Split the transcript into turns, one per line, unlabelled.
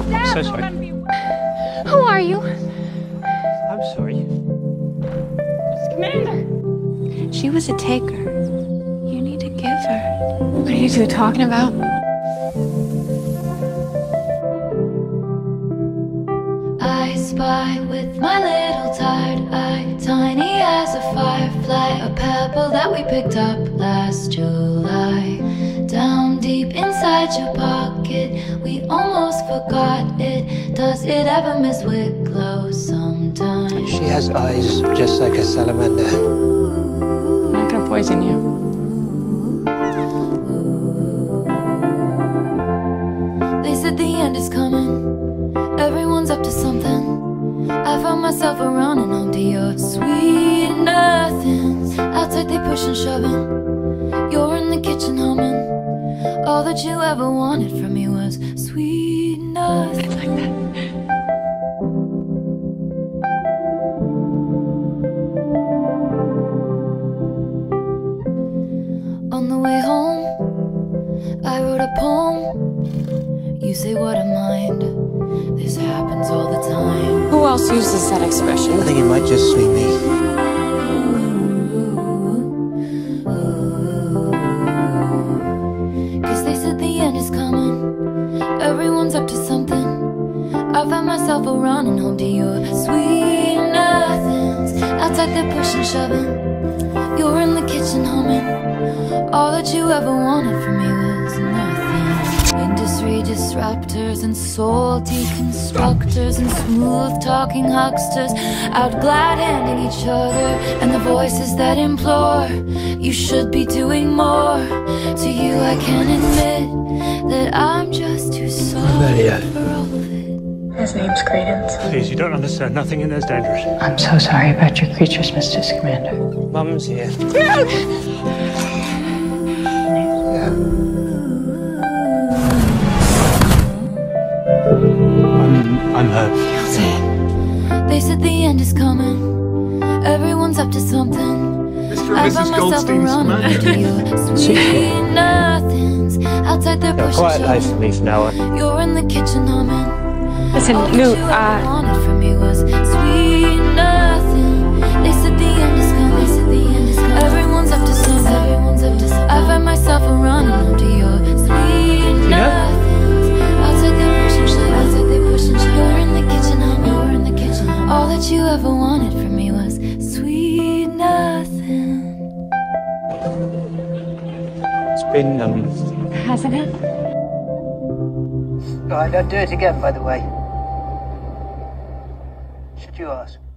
I'm so sorry.
Who are you?
I'm sorry.
It's Commander. She was a taker. You need to give her. What are you two talking about?
I spy with my little tired eye, tiny as a firefly, a pebble that we picked up last July. Down deep inside your pocket, we almost forgot it. Does it ever miss Wicklow sometimes?
She has eyes just like a salamander.
I'm not gonna poison you.
They said the end is coming. Everyone's up to something. I found myself around and home to your sweet nothings. Outside they push and shoving. You're in the kitchen humming. All that you ever wanted from me was sweet nothing.
Like that.
On the way home, I wrote a poem. You say what a mind. This happens all the time.
Who else uses that expression?
I think it might just be me.
Cause they said the end is coming. Everyone's up to something. I found myself around and home to your sweet nothings. Outside they're pushing, shoving. You're in the kitchen humming. All that you ever wanted from me was nothing. Industry disruptors and soul deconstructors and smooth-talking hucksters out glad-handing each other, and the voices that implore you should be doing more. To you I can admit that I'm just too sorry for all of it.
His name's Credence.
Please, you don't understand. Nothing in there's dangerous.
I'm so sorry about your creatures, Mr. Commander.
Mum's here.
I'm hurt.
They said the end is coming. Everyone's up to something.
Mr. and
I
Mrs.
found myself
Goldstein's
around
Commander.
to your sweet nothings. Outside they're
You're
pushing,
quiet life for
shoving.
me from now on.
You're in the kitchen humming.
Listen,
All that
Newt,
you ever wanted from me was sweet nothing. They said the end is coming. They said the end is coming. Everyone's up to something. Everyone's up to something. I find myself around and home to your sweet nothings. Outside they're pushing, shoving. Outside they're pushing, shoving. You're in the kitchen humming. You're in the kitchen humming. All that you ever wanted from me was sweet nothing.
It's been,
Hasn't it?
Right, don't do it again, by the way. Should you ask?